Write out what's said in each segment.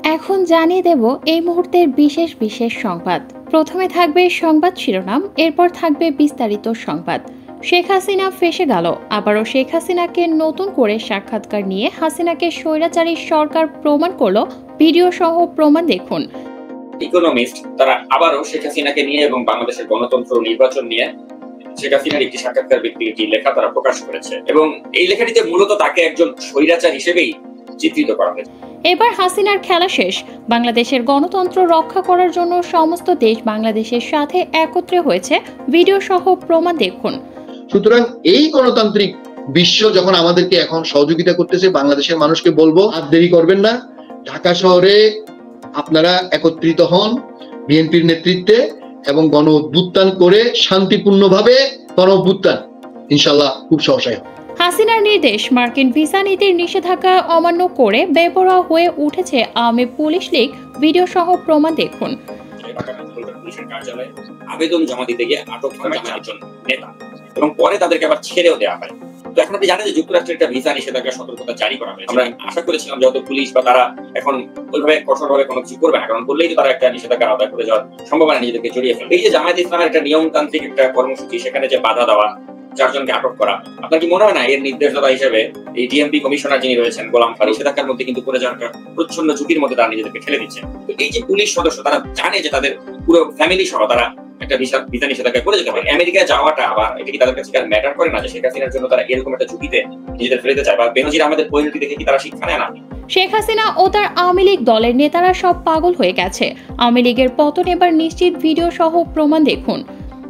এখন জানিয়ে দেব এই মুহূর্তের বিশেষ বিশেষ সংবাদ। প্রথমে থাকবে সংবাদ শিরোনাম, এরপর থাকবে বিস্তারিত সংবাদ। শেখ হাসিনা ফেঁসে গেল, আবারও শেখ হাসিনাকে নতুন করে সাক্ষাৎকার নিয়ে হাসিনাকে স্বৈরাচারী সরকার প্রমাণ করলো, ভিডিও সহ প্রমাণ দেখুন। ইকোনমিস্ট তারা আবারও শেখ হাসিনাকে নিয়ে এবং বাংলাদেশের গণতন্ত্র নির্বাচন নিয়ে শেখ হাসিনার একটি সাক্ষাৎকার ব্যক্তিটি লেখা তারা প্রকাশ করেছে এবং এই লেখাটিতে মূলত তাকে একজন স্বৈরাচার হিসেবেই চিত্রিত করা হয়েছে। এবার হাসিনার খেলা শেষ। বাংলাদেশের গণতন্ত্র রক্ষা করার জন্য সমস্ত দেশ বাংলাদেশের সাথে একত্রে হয়েছে, ভিডিও সহ প্রমাণ দেখুন। সুতরাং এই গণতান্ত্রিক বিশ্ব যখন আমাদেরকে এখন সহযোগিতা করতেছে, বাংলাদেশের মানুষকে বলবো আর দেরি করবেন না, ঢাকা শহরে আপনারা একত্রিত হন বিএনপির নেতৃত্বে এবং গণ অভ্যুত্থান করে শান্তিপূর্ণভাবে গণ অভ্যুত্থান ইনশাআল্লাহ খুব সহসায়। হাসিনার নির্দেশ, মার্কিন ভিসা নীতির নিষেধাজ্ঞা অমান্য করে বেপরোয়া হয়ে উঠেছে আওয়ামী পুলিশ লীগ, ভিডিও সহ প্রমাণ দেখুন। পুলিশের কার্যালয়ে আবেদন জমা দিতে গিয়ে আটক হয় চারজন নেতা এবং পরে তাদেরকে আবার ছেড়েও দেওয়া হয়। তো এখন আপনি জানেন যে যুক্তরাষ্ট্রের একটা ভিসা নিষেধাজ্ঞা সতর্কতা জারি করা হয়েছে। আমরা আশা করেছিলাম যত পুলিশ বা তারা এখন ওইভাবে কঠোরভাবে কোনো কিছু করবে না, কারণ করলেই তো তারা একটা নিষেধাজ্ঞা আদায় করে যাওয়ার সম্ভাবনা নিজেদেরকে জড়িয়ে ফেলবে। এই যে জামায়াত ইসলামের একটা নিয়মতান্ত্রিক একটা কর্মসূচি, সেখানে যে বাধা দেওয়া, চারজনকে আটক করা, আপনার কি মনে হয় না এর নির্দেশদাতা হিসেবে এই ডিএমপি কমিশনার যিনি রয়েছেন গোলাম ফারুক, নিষেধাজ্ঞার মধ্যে কিন্তু পড়ে যাওয়ার একটা প্রচ্ছন্ন ঝুঁকির মধ্যে তারা নিজেদেরকে ঠেলে দিচ্ছে। তো এই যে পুলিশ সদস্য, তারা জানে যে তাদের পুরো ফ্যামিলি সহ তারা একটা ভিসা নিষেধাজ্ঞা করে যেতে পারে। আমেরিকায় যাওয়াটা আবার এটা কি তাদের কাছে ম্যাটার করে না যে শেখ হাসিনার জন্য তারা এরকম একটা ঝুঁকিতে নিজেদের ফেলতে চায়? বা বেনজির আহমেদের পরিণতি দেখে কি তারা শিক্ষা নেয় না? শেখ হাসিনা ও তার আওয়ামী লীগ দলের নেতারা সব পাগল হয়ে গেছে। আওয়ামী লীগের পতন এবার নিশ্চিত, ভিডিও সহ প্রমাণ দেখুন।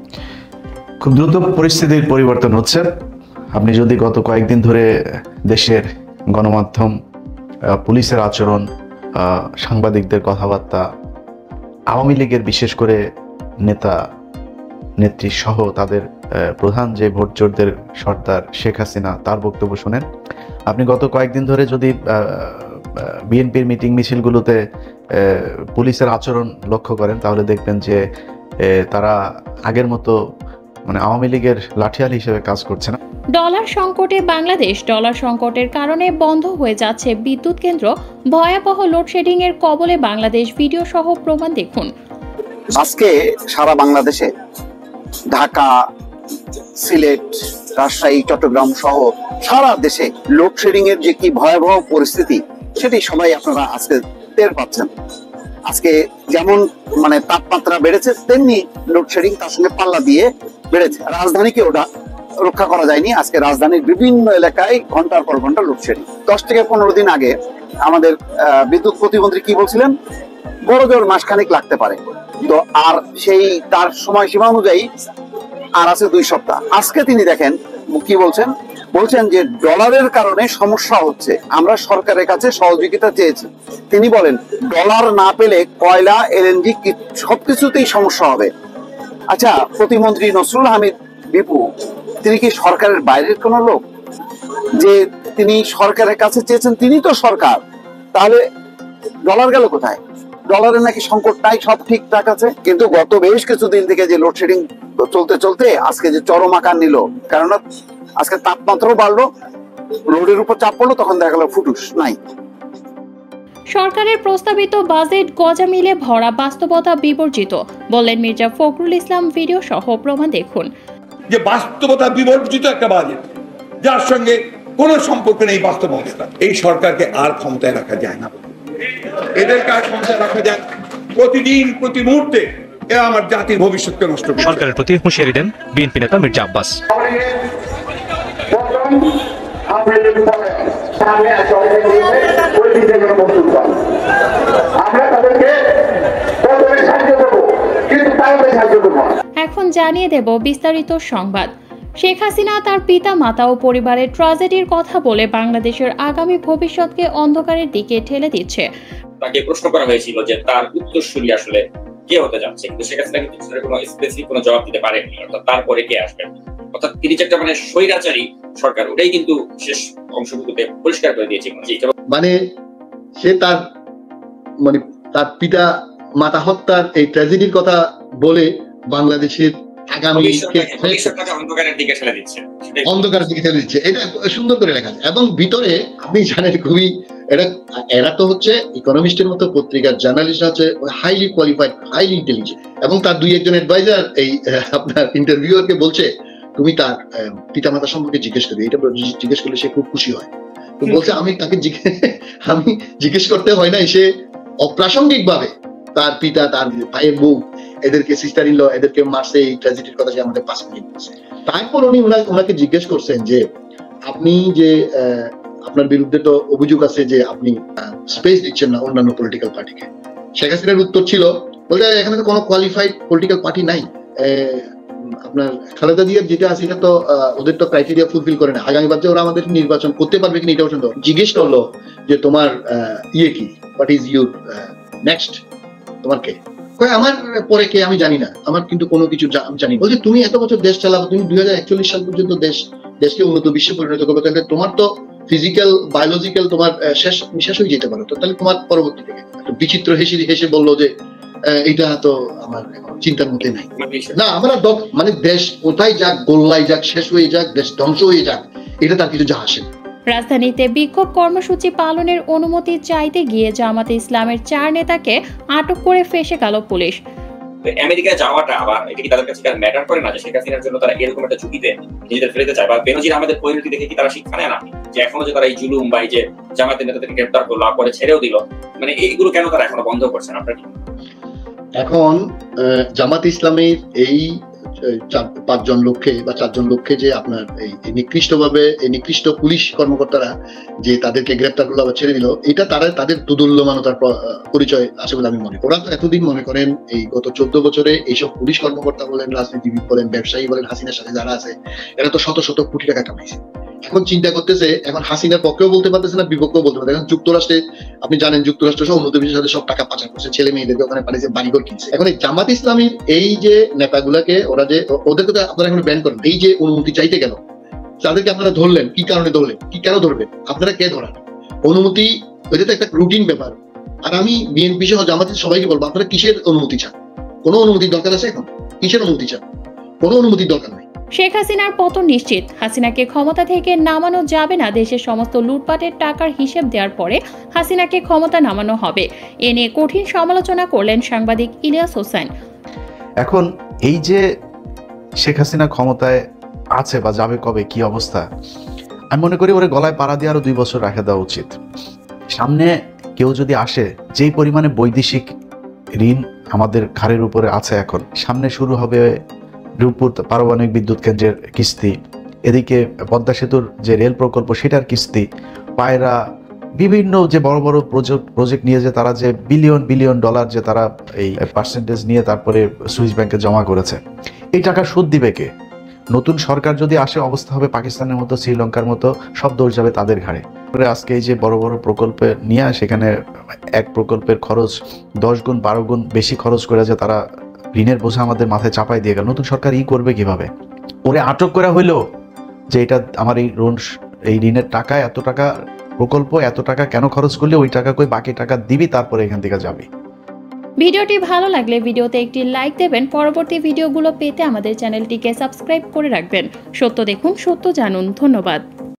খুব দ্রুত পরিস্থিতির পরিবর্তন হচ্ছে। আপনি যদি গত কয়েকদিন ধরে দেশের গণমাধ্যম, পুলিশের আচরণ, সাংবাদিকদের কথাবার্তা, আওয়ামী লীগের বিশেষ করে নেতা নেত্রী সহ তাদের প্রধান যে ভোটচোরদের সর্দার শেখ হাসিনা, তার বক্তব্য শুনেন, আপনি গত কয়েকদিন ধরে যদি বিএনপির মিটিং মিছিলগুলোতে পুলিশের আচরণ লক্ষ্য করেন, তাহলে দেখবেন যে তারা আগের মতো আওয়ামী লীগের লাঠিয়াল হিসেবে কাজ করছে না। ডলার সংকটে বাংলাদেশ, ডলার সংকটের কারণে বন্ধ হয়ে যাচ্ছে বিদ্যুৎ কেন্দ্র, ভয়াবহ লোডশেডিং এর কবলে বাংলাদেশ, ভিডিও সহ প্রমাণ দেখুন। আজকে সারা বাংলাদেশে ঢাকা, সিলেট, রাজশাহী, চট্টগ্রাম সহ সারা দেশে লোডশেডিং এর যে কি ভয়াবহ পরিস্থিতি, সেটি সবাই আপনারা আজকে টের পাচ্ছেন। আজকে যেমন তাপমাত্রা বেড়েছে, তেমনি লোডশেডিং তার সঙ্গে পাল্লা দিয়ে বেড়েছে। রাজধানীকে ওটা রক্ষা করা যায়নি। আজকে রাজধানীর বিভিন্ন এলাকায় ঘন্টার পর ঘন্টা লোডশেডিং। 10 থেকে 15 দিন আগে আমাদের বিদ্যুৎ প্রতিমন্ত্রী কি বলছিলেন, বড় জোর মাসখানেক লাগতে পারে। তো আর সেই তার সময়সীমা অনুযায়ী আর আছে 2 সপ্তাহ। আজকে তিনি দেখেন কি বলছেন যে ডলারের কারণে সমস্যা হচ্ছে, আমরা সরকারের কাছে সহযোগিতা চেয়েছি। তিনি বলেন ডলার না পেলে কয়লা, এলএনজি সবকিছুতেই সমস্যা হবে। আচ্ছা, প্রতিমন্ত্রী নসরুল হামিদ বিপু, তিনি কি সরকারের বাইরের কোন লোক যে তিনি সরকারের কাছে চেয়েছেন? তিনি তো সরকার, তাহলে ডলার গেল কোথায়? ডলারের নাকি সংকট নাই, সব ঠিকঠাক আছে। কিন্তু গত বেশ কিছুদিন থেকে যে লোডশেডিং চলতে চলতে আজকে যে চরম আকার নিল, কেননা আজকে তাপমাত্রাও বাড়লো, রোডের উপর চাপ পড়লো, তখন দেখা গেল ফুটুস নাই। সরকারের প্রস্তাবিত বাজেট গজামিলে ভরা, বাস্তবতা বিবর্জিত, বললেন মির্জা ফখরুল ইসলাম, ভিডিও সহ প্রমাণ দেখুন। যে বাস্তবতা বিবর্জিত একটা বাজেট, যার সঙ্গে কোনো সম্পর্ক নেই বাস্তব অবস্থা, এই সরকারকে আর ক্ষমতায় রাখা যায় না। এদেরকে আর ক্ষমতায় রাখা যায়, প্রতিদিন প্রতি মুহূর্তে এরা আমার জাতির ভবিষ্যৎকে নষ্ট করে। সরকারের প্রতি হুঁশিয়ারি দেন বিএনপি নেতা মির্জা আব্বাস। এখন জানিয়ে দেব বিস্তারিত সংবাদ। শেখ হাসিনা তার পিতা মাতা ও পরিবারের ট্র্যাজেডির কথা বলে বাংলাদেশের আগামী ভবিষ্যৎকে অন্ধকারের দিকে ঠেলে দিচ্ছে। তাকে প্রশ্ন করা হয়েছিল যে তার উত্তরসূরি আসলে কে হতে যাচ্ছে, কিন্তু শেখ হাসিনা কিন্তু কোনো স্পেসিফিক কোনো জবাব দিতে পারেননি। অর্থাৎ তারপরে কে আসবে, অর্থাৎ তিনি যে একটা স্বৈরাচারী সরকার, ওটাই কিন্তু শেষ অংশটুকুতে পরিষ্কার করে দিয়েছে। সে তার পিতা মাতা হত্যার এই ট্র্যাজেডির কথা বলে বাংলাদেশের আগামী ভবিষ্যৎটাকে অন্ধকারের দিকে ঠেলে দিচ্ছে, অন্ধকারের দিকে ঠেলে দিচ্ছে। এটা সুন্দর করে লেখা আছে। এবং ভিতরে আপনি জানেন খুবই এরা তো হচ্ছে ইকোনমিস্টের মতো পত্রিকার জার্নালিস্ট আছে, হাইলি কোয়ালিফাইড, হাইলি ইন্টেলিজেন্ট, এবং তার দুই একজন অ্যাডভাইজার এই আপনার ইন্টারভিউয়ারকে বলছে তুমি তার পিতামাতা সম্পর্কে জিজ্ঞেস করবে, এটা জিজ্ঞেস করলে সে খুব খুশি হয়। তো বলছে আমি তাকে আমি জিজ্ঞেস করতে হয় না, সে অপ্রাসঙ্গিক ভাবে তার পিতা, তার ভাইয়ের বউ, এদেরকে সিস্টার ইন ল, এদেরকে মারছে, এই ট্র্যাজেডির কথা সে আমাদের 5 মিনিট বলছে। তারপর উনি ওনাকে জিজ্ঞেস করছেন যে আপনি যে আপনার বিরুদ্ধে তো অভিযোগ আছে যে আপনি স্পেস দিচ্ছেন না অন্যান্য পলিটিক্যাল পার্টিকে। শেখ হাসিনার উত্তর ছিল, বলতে এখানে তো কোনো কোয়ালিফাইড পলিটিক্যাল পার্টি নাই, আপনার খালেদা জিয়ার যেটা আছে এটা তো ওদের তো ক্রাইটেরিয়া ফুলফিল করে না, আগামীবার যে ওরা আমাদের নির্বাচন করতে পারবে কিনা এটাও শুনতো। জিজ্ঞেস করলো যে তোমার ইয়ে কি, হোয়াট ইজ ইউর নেক্সট, তোমার কে? আমার পরে কে আমি জানি না, আমার কিন্তু কোনো কিছু আমি জানি। বলছে তুমি এত বছর দেশ চালাবো, তুমি 2041 সাল পর্যন্ত দেশকে উন্নত বিশ্বে পরিণত করবে, তাহলে তোমার তো ফিজিক্যাল বায়োলজিক্যাল তোমার শেষ হয়ে যেতে পারো, তো তাহলে তোমার পরবর্তী থেকে বিচিত্র হেসে বললো যে এটা তো আমার চিন্তার মধ্যে নাই। না, আমরা মানে দেশ কোথায় যাক, গোল্লায় যাক, শেষ হয়ে যাক, দেশ ধ্বংস হয়ে যাক, এটা তার কিছু যা আসে না। রাজধানীতে বিক্ষোভ কর্মসূচি পালনের অনুমতি চাইতে গিয়ে জামাতে ইসলামের 4 নেতাকে আটক করে ফেঁসে গেল পুলিশ। আমেরিকায় যাওয়াটা আবার এটা কি তাদের কাছে ম্যাটার করে না যে শেখ হাসিনার জন্য তারা এরকম একটা ঝুঁকিতে নিজেদের ফেলতে চায়, বা বেনজির আমাদের পরিণতি দেখে কি তারা শিক্ষা নেয় না যে এখনো যে তারা এই জুলুম বা এই যে জামাতের নেতাদেরকে গ্রেফতার করলো পরে ছেড়েও দিল, মানে এইগুলো কেন তারা এখনো বন্ধ করছে না? আপনার কি এখন জামাত ইসলামের এই 5 লোককে বা 4 লোককে যে আপনার এই নিকৃষ্টভাবে এই নিকৃষ্ট পুলিশ কর্মকর্তারা যে তাদেরকে গ্রেফতার করলো বা ছেড়ে দিল, এটা তাদের দুদুল্যমানতার পরিচয় আছে বলে আমি মনে করি। ওরা তো এতদিন মনে করেন এই গত 14 বছরে এইসব পুলিশ কর্মকর্তা বলেন, রাজনীতিবিদ বলেন, ব্যবসায়ী বলেন, হাসিনার সাথে যারা আছে এরা তো শত শত কোটি টাকা কামাইছে। এখন চিন্তা করতেছে, এখন হাসিনার পক্ষেও বলতে পারতেছে না, বিপক্ষেও বলতে পারতেছে। এখন যুক্তরাষ্ট্রে আপনি জানেন, যুক্তরাষ্ট্র সহ উন্নত বিশ্বের সাথে সব টাকা পাচার করছে, ছেলে মেয়েদেরকে ওখানে পাঠিয়েছে, বাড়িঘর কিনছে। এখন এই জামাত ইসলামীর এই যে নেতাগুলাকে ওরা যে ওদেরকে তো আপনারা এখন ব্যান করেন, এই যে অনুমতি চাইতে গেল তাদেরকে আপনারা ধরলেন, কি কারণে ধরলেন, কি কেন ধরবেন, আপনারা কে ধরান? অনুমতি ওইটা তো একটা রুটিন ব্যাপার। আর আমি বিএনপি সহ জামাতের সবাইকে বলবো, আপনারা কিসের অনুমতি চান? কোনো অনুমতির দরকার আছে এখন? কিসের অনুমতি চান? কোনো অনুমতির দরকার নেই। শেখ হাসিনার পতন নিশ্চিত। হাসিনাকে ক্ষমতা থেকে নামানো যাবে না। দেশের সমস্ত লুটপাটের টাকার হিসেব দেওয়ার পরে হাসিনাকে ক্ষমতা নামানো হবে। এ নিয়ে কঠিন সমালোচনা করলেন সাংবাদিক ইলিয়াস হোসেন। এখন এই যে শেখ হাসিনা ক্ষমতায় আছে বা যাবে কবে, কি অবস্থা, আমি মনে করি ওরে গলায় পাড়া দিয়ে আরো 2 বছর রাখা দেওয়া উচিত। সামনে কেউ যদি আসে, যেই পরিমাণে বৈদেশিক ঋণ আমাদের ঘাড়ের উপরে আছে, এখন সামনে শুরু হবে রূপপুর পারমাণবিক বিদ্যুৎ কেন্দ্রের কিস্তি, এদিকে পদ্মা সেতুর যে রেল প্রকল্প সেটার কিস্তি, পায়রা, বিভিন্ন যে বড় বড় প্রজেক্ট নিয়ে যে তারা যে বিলিয়ন ডলার যে তারা এই পার্সেন্টেজ নিয়ে তারপরে সুইস ব্যাংকে জমা করেছে, এই টাকা সুদ দিবে কে? নতুন সরকার যদি আসে অবস্থা হবে পাকিস্তানের মতো, শ্রীলঙ্কার মতো, সব দোষ যাবে তাদের ঘাড়ে। আজকে এই যে বড় বড় প্রকল্পে নিয়ে সেখানে এক প্রকল্পের খরচ 10 গুণ 12 গুণ বেশি খরচ করে যে তারা ঋণের বোঝা আমাদের মাথায় চাপাই দিয়ে গেল। নতুন সরকার করবে কিভাবে? ওরে আটক করা হইলো যে এটা আমার এই ঋণের টাকা, এত টাকা প্রকল্প, এত টাকা কেন খরচ করলে, ওই টাকা কই, বাকি টাকা দিবি, তারপরে এখান থেকে যাবি। ভিডিওটি ভালো লাগলে ভিডিওতে একটি লাইক দেবেন। পরবর্তী ভিডিওগুলো পেতে আমাদের চ্যানেলটিকে সাবস্ক্রাইব করে রাখবেন। সত্য দেখুন, সত্য জানুন। ধন্যবাদ।